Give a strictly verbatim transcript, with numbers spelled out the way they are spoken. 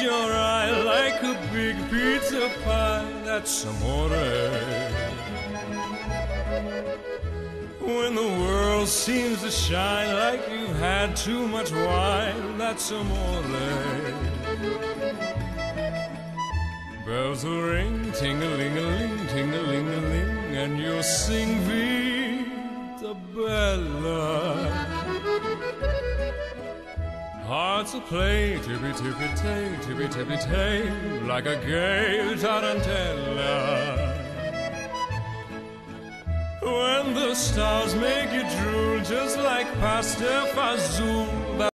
your eye like a big pizza pie. That's amore. When the world seems to shine like you've had too much wine. That's amore. Bells will ring, ting-a-ling-a-ling, ting-a-ling-a-ling, and you'll sing Vita Bella. Hearts will play tippy-tippy-tay, tippy-tippy-tay, like a gay tarantella. When the stars make you drool just like pasta fazool.